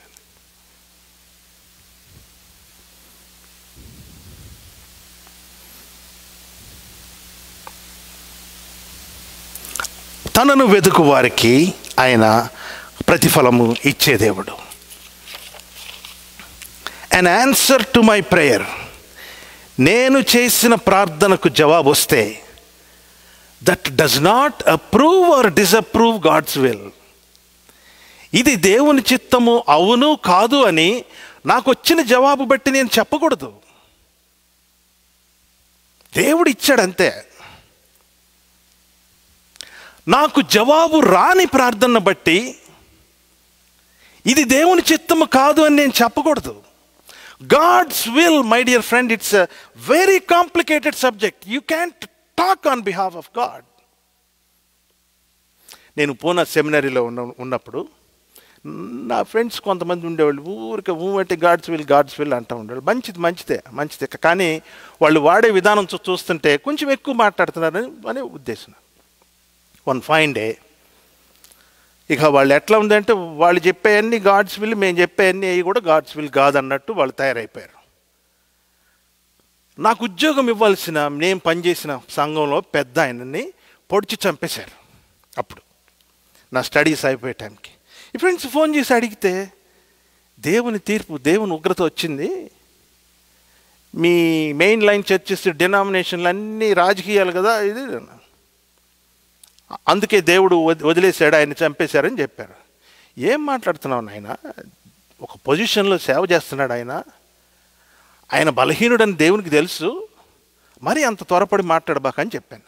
[SPEAKER 1] తనను వెతుకు వారికి ఆయన ప్రతిఫలము ఇచ్చే దేవుడు. an answer to my prayer, నేను చేసిన ప్రార్థనకు జవాబు వస్తే, that does not approve or disapprove God's will. ఇది దేవుని చిత్తము అవును కాదు అని నాకు వచ్చిన జవాబు బట్టి నేను చెప్పకూడదు. దేవుడు ఇచ్చాడంతే. నాకు జవాబు రాని ప్రార్థన బట్టి ఇది దేవుని చిత్తము కాదు అని నేను చెప్పకూడదు. God's will, my dear friend, it's a very complicated subject. You can't talk on behalf of God. నేను పూనా సెమినరీలో ఉన్న ఉన్నప్పుడు నా ఫ్రెండ్స్ కొంతమంది ఉండేవాళ్ళు, ఊరికి ఊ అంటే గాడ్స్ విల్ గాడ్స్ విల్ అంటూ ఉండేవాళ్ళు. మంచిది మంచిదే మంచిదే కానీ వాళ్ళు వాడే విధానం చూస్తుంటే కొంచెం ఎక్కువ మాట్లాడుతున్నారని అనే ఉద్దేశం. వన్ ఫైన్ డే ఇక వాళ్ళు ఎట్లా ఉందంటే, వాళ్ళు చెప్పేవన్నీ గాడ్స్ విల్, మేము చెప్పేవన్నీ అవి కూడా గాడ్స్ విల్ కాదన్నట్టు వాళ్ళు తయారైపోయారు. నాకు ఉద్యోగం ఇవ్వాల్సిన, నేను పనిచేసిన సంఘంలో పెద్ద ఆయనని పొడిచి చంపేశారు. అప్పుడు నా స్టడీస్ అయిపోయే టైంకి ఈ ఫ్రెండ్స్ ఫోన్ చేసి అడిగితే, దేవుని తీర్పు, దేవుని ఉగ్రత వచ్చింది, మీ మెయిన్ లైన్ చర్చెస్ డినామినేషన్లు అన్నీ రాజకీయాలు కదా, ఇది అందుకే దేవుడు వదిలేశాడు, ఆయన చంపేశారని చెప్పారు. ఏం మాట్లాడుతున్నావు నాయన? ఒక పొజిషన్లో సేవ చేస్తున్నాడు ఆయన, ఆయన బలహీనుడని దేవునికి తెలుసు, మరి అంత త్వరపడి మాట్లాడబాకని చెప్పాను.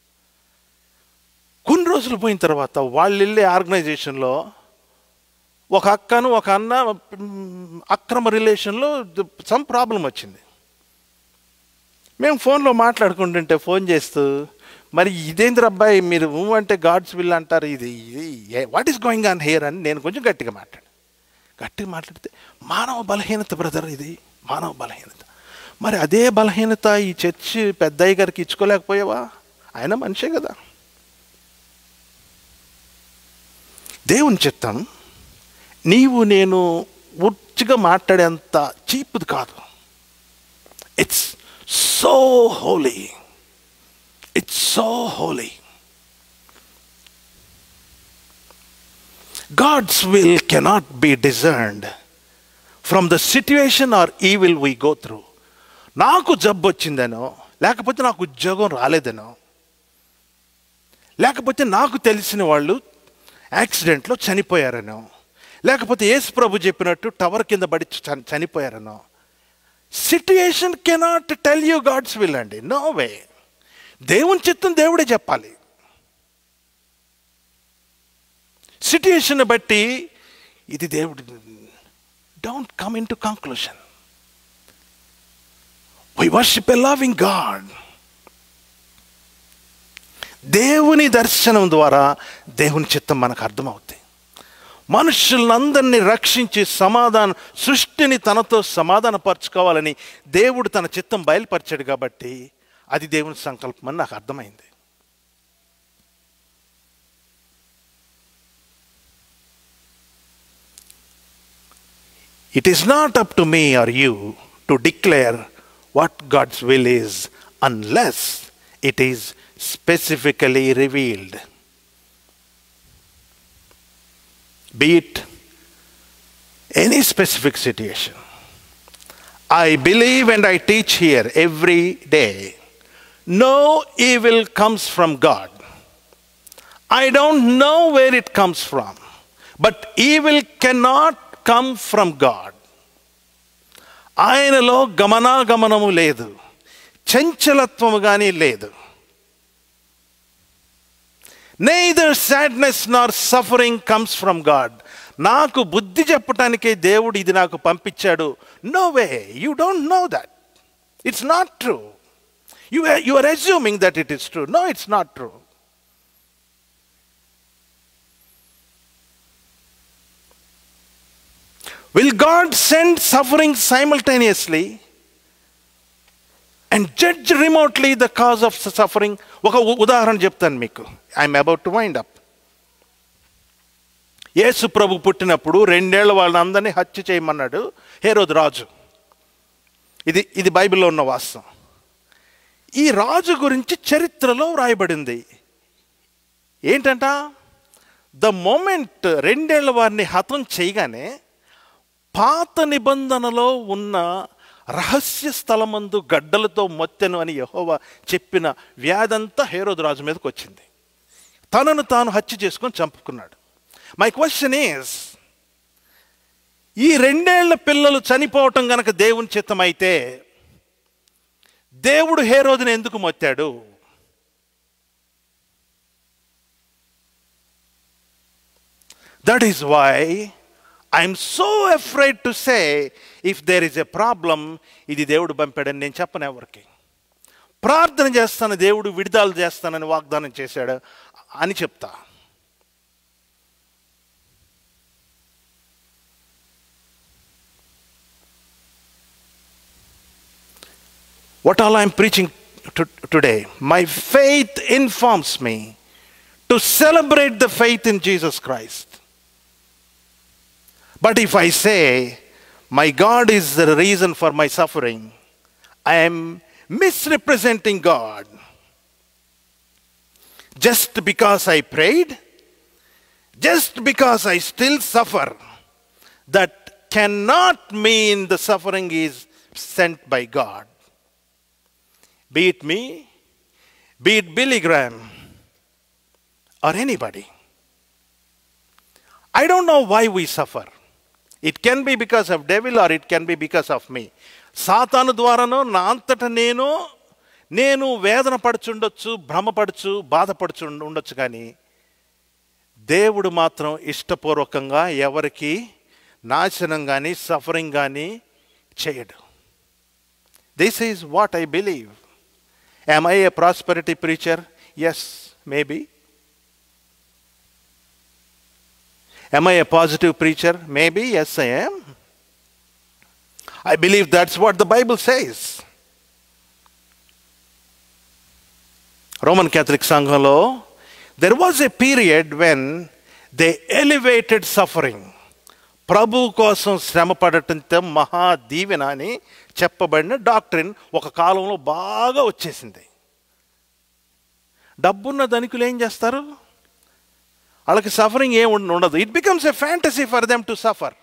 [SPEAKER 1] కొన్ని రోజులు పోయిన తర్వాత వాళ్ళు వెళ్ళే ఆర్గనైజేషన్లో ఒక అక్కను ఒక అన్న అక్రమ రిలేషన్లో సమ్ ప్రాబ్లం వచ్చింది. మేము ఫోన్లో మాట్లాడుకుంటుంటే ఫోన్ చేస్తూ, మరి ఇదేంద్ర అబ్బాయి మీరు అంటే గాడ్స్ విల్ అంటారు, ఇది ఇది what is going on here అని నేను కొంచెం గట్టిగా మాట్లాడు గట్టిగా మాట్లాడితే మానవ బలహీనత బ్రదర్, ఇది మానవ బలహీనత. మరి అదే బలహీనత ఈ చర్చి పెద్దయ్య గారికి ఇచ్చుకోలేకపోయావా? ఆయన మనిషే కదా. దేవుని చిత్తం నీవు నేను ఉచ్చిగా మాట్లాడేంత చీప్ది కాదు. It's so holy, it's so holy. God's will cannot be discerned from the situation or evil we go through. నాకు జబ్బు వచ్చిందనో, లేకపోతే నాకు ఉద్యోగం రాలేదనో, లేకపోతే నాకు తెలిసిన వాళ్ళు యాక్సిడెంట్లో చనిపోయారనో, లేకపోతే యేసు ప్రభు చెప్పినట్టు టవర్ కింద పడి చనిపోయారనో, situation cannot tell you God's will అండి. No way. దేవుని చిత్తం దేవుడే చెప్పాలి. సిట్యుయేషన్ బట్టి ఇది దేవుడు. Don't come into conclusion. We worship a loving God. దేవుని దర్శనం ద్వారా దేవుని చిత్తం మనకు అర్థమవుతాయి. మనుషులందరినీ రక్షించి సమాధానం, సృష్టిని తనతో సమాధానపరచుకోవాలని దేవుడు తన చిత్తం బయలుపరిచాడు కాబట్టి అది దేవుని సంకల్పం అని నాకు అర్థమైంది. It is not up to me or you to declare what God's will is unless it is specifically revealed. Be it any specific situation. I believe and I teach here every day, no evil comes from God. I don't know where it comes from, but evil cannot come from God. ఆయనలో గమనాగమనము లేదు, చంచలత్వము కానీ లేదు. Neither sadness nor suffering comes from God. నాకు బుద్ధి చెప్పటానికే దేవుడు ఇది నాకు పంపించాడు. No way, you don't know that. It's not true. You are, you are assuming that it is true. No, it's not true. Will God send suffering simultaneously and judge remotely the cause of suffering? ఒక ఉదాహరణ చెప్తాను మీకు. I'm about to wind up. Yesu ప్రభు పుట్టినప్పుడు రెండేళ్ల వాళ్ళందరినీ హత్య చేయమన్నాడు హేరోదు రాజు. ఇది ఇది బైబిల్లో ఉన్న వాస్తవం. ఈ రాజు గురించి చరిత్రలో వ్రాయబడింది. ఏంటంట, ద మొమెంట్ రెండేళ్ల వారిని హతం చేయగానే పాత నిబంధనలో ఉన్న రహస్య స్థలమందు గడ్డలతో మొత్తెను అని యెహోవా చెప్పిన వ్యాధంతా హేరోదు రాజు మీదకి వచ్చింది. తనను తాను హత్య చేసుకొని చంపుకున్నాడు. మై క్వశ్చన్ ఈజ్, ఈ రెండేళ్ల పిల్లలు చనిపోవటం గనక దేవుని చిత్తం అయితే దేవుడు హేరోదుని ఎందుకు మొత్తాడు? That is why I'm so afraid to say if there is a problem, ఇది దేవుడు పంపాడని నేను చెప్పను ఎవరికి. ప్రార్థన చేస్తాను, దేవుడు విడుదల చేస్తానని వాగ్దానం చేశాడు అని చెప్తా. What all I am preaching to, today, my faith informs me to celebrate the faith in Jesus Christ. But if I say my God is the reason for my suffering, I am misrepresenting God. Just because I prayed, just because I still suffer, that cannot mean the suffering is sent by God. Be it me, be it Billy Graham, or anybody. I don't know why we suffer. It can be because of devil or it can be because of me. సాతాను ద్వారానో నా అంతట నేను నేను వేదన పడుచుండొచ్చు, భ్రమపడుచు, బాధపడుచు ఉండొచ్చు, కానీ దేవుడు మాత్రం ఇష్టపూర్వకంగా ఎవరికి నాశనం కానీ సఫరింగ్ కానీ చేయడు. This is what I believe. Am I a prosperity preacher? Yes, maybe. Am I a positive preacher? Maybe. Yes, I am. I believe that's what the Bible says. Roman Catholic Sanghalo, there was a period when they elevated suffering. ప్రభు కోసం శ్రమ పడటంతో మహా దీవెన అని చెప్పబడిన doctrine ఒక కాలంలో బాగా వచ్చేసింది. డబ్బున్న ధనికులు ఏం చేస్తారు? వాళ్ళకి సఫరింగ్ ఏం ఉండదు. It becomes a fantasy for them to suffer.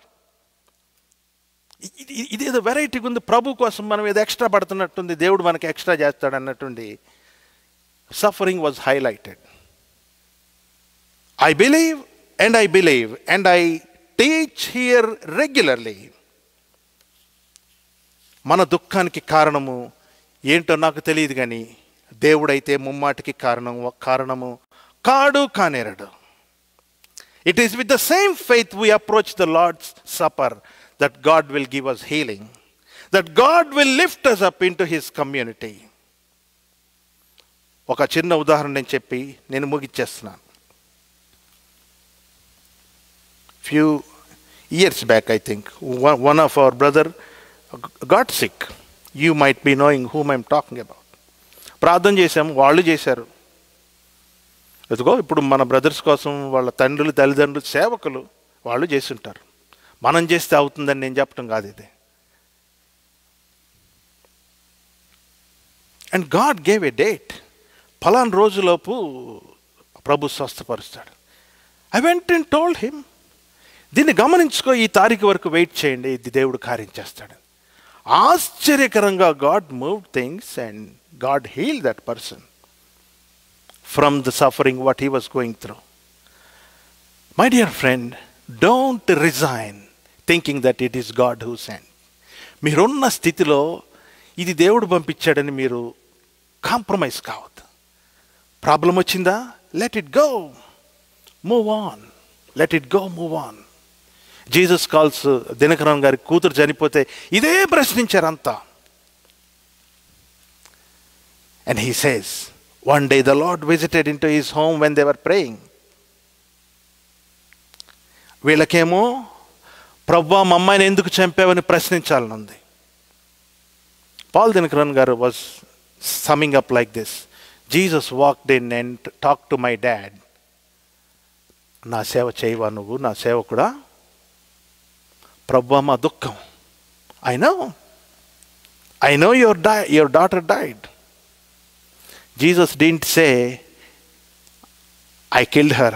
[SPEAKER 1] ఇది ఏదో వెరైటీగా ఉంది. ప్రభు కోసం మనం ఏదో ఎక్స్ట్రా పడుతున్నట్టుంది, దేవుడు మనకి ఎక్స్ట్రా చేస్తాడు అన్నట్టుంది. Suffering was highlighted. I believe and I believe and I teach here regularly. మన దుఃఖానికి కారణము ఏంటో నాకు తెలియదు, కానీ దేవుడైతే ముమ్మాటికి కారణం కారణము కాడు కానేరడు. It is with the same faith we approach the Lord's Supper that God will give us healing, that God will lift us up into His community. ఒక చిన్న ఉదాహరణ నేను చెప్పి నేను ముగిచ్చేస్తున్నాను. Few years back, I think, one, one of our brother got sick. You might be knowing whom I'm talking about. ప్రార్థన చేశాం, వాళ్ళు చేశారు. ఎదుగో ఇప్పుడు మన బ్రదర్స్ కోసం వాళ్ళ తండ్రులు తల్లిదండ్రులు సేవకులు వాళ్ళు చేస్తుంటారు. మనం చేస్తే అవుతుందని నేను చెప్పడం కాదు ఇది. And God gave a date. ఫలానా రోజులోపు ప్రభు స్వస్థపరుస్తాడు. I went and told him, దీన్ని గమనించుకో, ఈ తారీఖు వరకు వెయిట్ చేయండి, ఇది దేవుడు కార్యం చేస్తాడు. ఆశ్చర్యకరంగా God move things and God heal that person from the suffering what he was going through. My dear friend, don't resign thinking that it is God who sent. మీరున్న స్థితిలో ఇది దేవుడు పంపించాడని మీరు కాంప్రమైజ్ కావద్దు. ప్రాబ్లం వచ్చిందా, let it go, move on, let it go, move on. Jesus calls Dinakaran గారి కూతురు చనిపోతే ఇదే ప్రశ్నించారు అంతా. And he says, one day the Lord visited into his home when they were praying. వీళ్ళకేమో ప్రభువా మా అమ్మాయిని ఎందుకు చంపావని ప్రశ్నించాలని ఉంది. పాల్ దినకరన్ గారు was summing up like this. Jesus walked in and talked to my dad. నా సేవ చేయవా నువ్వు, నా సేవకుడా? ప్రభువా మా దుఃఖం. I know. I know your di- your daughter died. Jesus didn't say, I killed her.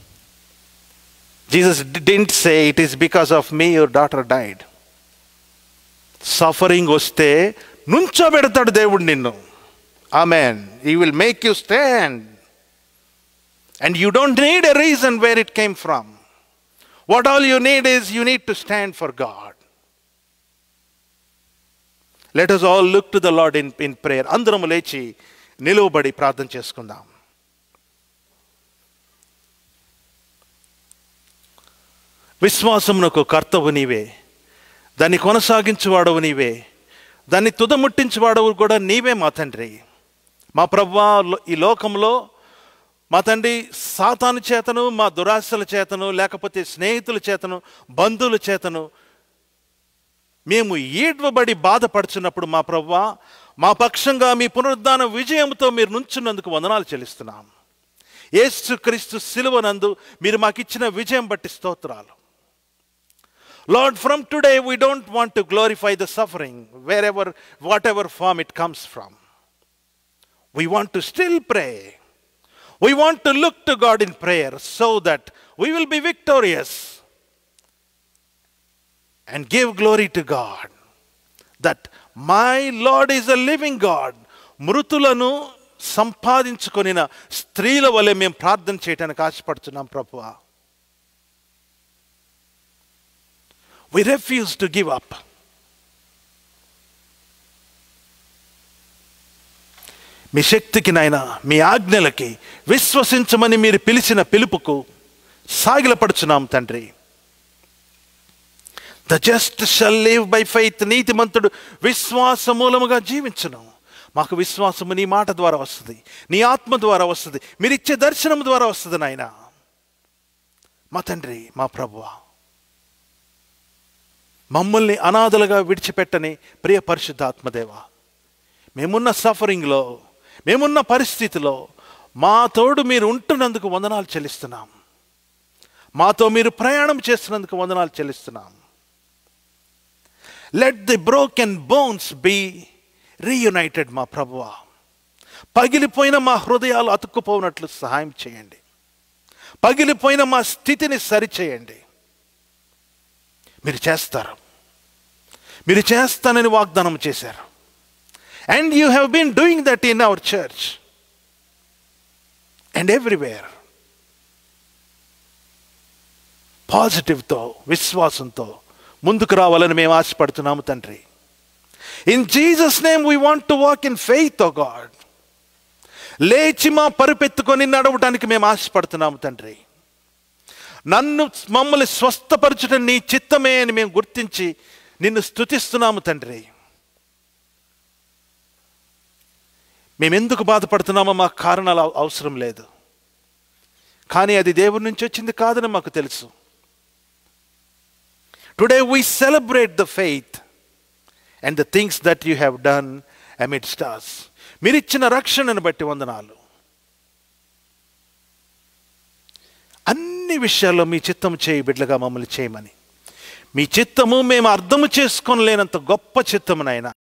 [SPEAKER 1] Jesus didn't say, it is because of me your daughter died. Suffering వస్తే నుంచోబెడతాడు దేవుడు నిన్ను. Amen. He will make you stand. And you don't need a reason where it came from. What all you need is you need to stand for God. Let us all look to the Lord in, in prayer. అందరము లేచి నిలువబడి ప్రార్థన చేసుకుందాం. విశ్వాసమునకు కర్తవు నీవే, దాన్ని కొనసాగించువాడవు నీవే, దాన్ని తుదముట్టించువాడవు కూడా నీవే మా తండ్రి. మా ప్రభువా, ఈ లోకంలో మా తండ్రి సాతాను చేతను, మా దురాశల చేతను, లేకపోతే స్నేహితుల చేతను, బంధువుల చేతను మేము ఈడ్వబడి బాధపడుచున్నప్పుడు మా ప్రభువా, మా పక్షంగా మీ పునరుద్ధాన విజయంతో మీరు నుంచున్నందుకు వందనాలు చెల్లిస్తున్నాం. యేసుక్రీస్తు సిలువనందు మీరు మాకు ఇచ్చిన విజయం బట్టి స్తోత్రాలు. Lord, from today we don't want to glorify the suffering wherever, whatever form it comes from. We want to still pray. We want to look to God in prayer so that we will be victorious and give glory to God. That my Lord is a living God. మృతులను సంపాదించుకొనిన స్త్రీల వలె మేము ప్రార్థన చేయడానికి ఆశపడుతున్నాం ప్రభువా. We refuse to give up. మీ శక్తికి నాయనా, మీ ఆజ్ఞలకి విశ్వసించమని మీరు పిలిచిన పిలుపుకు సాగిలపడుచున్నాం తండ్రి. The just shall live by faith. నీతిమంతుడు విశ్వాస మూలముగా జీవించును. మాకు విశ్వాసము నీ మాట ద్వారా వస్తుంది, నీ ఆత్మ ద్వారా వస్తుంది, మీరు ఇచ్చే దర్శనం ద్వారా వస్తుంది నాయన. మా తండ్రి, మా ప్రభువా, మమ్మల్ని అనాథలుగా విడిచిపెట్టని ప్రియ పరిశుద్ధ ఆత్మదేవా, మేమున్న సఫరింగ్లో, మేమున్న పరిస్థితిలో మా తోడు మీరు ఉంటున్నందుకు వందనాలు చెల్లిస్తున్నాం. మాతో మీరు ప్రయాణం చేస్తున్నందుకు వందనాలు చెల్లిస్తున్నాం. Let the broken bones be reunited మా ప్రభువా. పగిలిపోయిన మా హృదయాలు అతుక్కుపోనట్లు సహాయం చేయండి. పగిలిపోయిన మా స్థితిని సరిచేయండి. మీరు చేస్తారు, మీరు చేస్తానని వాగ్దానం చేశారు. And you have been doing that in our church and everywhere. పాజిటివ్తో, విశ్వాసంతో ముందుకు రావాలని మేము ఆశపడుతున్నాము తండ్రి. In Jesus name we want to walk in faith O God. లేచి మా పరుపెత్తుకొని నడవడానికి మేము ఆశపడుతున్నాము తండ్రి. నన్ను మమ్మల్ని స్వస్థపరచడం నీ చిత్తమే అని మేము గుర్తించి నిన్ను స్తుతిస్తున్నాము తండ్రి. మేమెందుకు బాధపడుతున్నామో మాకు కారణాలు అవసరం లేదు, కానీ అది దేవుడి నుంచి వచ్చింది కాదని మాకు తెలుసు. Today we celebrate the faith and the things that you have done amidst us. మీరిచ్చిన రక్షణను బట్టి వందనాలు. అన్ని విషయాల్లో మీ చిత్తము చేయి బిడ్డలుగా మమ్మల్ని చేయమని, మీ చిత్తము మేము అర్థము చేసుకోలేనంత గొప్ప చిత్తమునైనా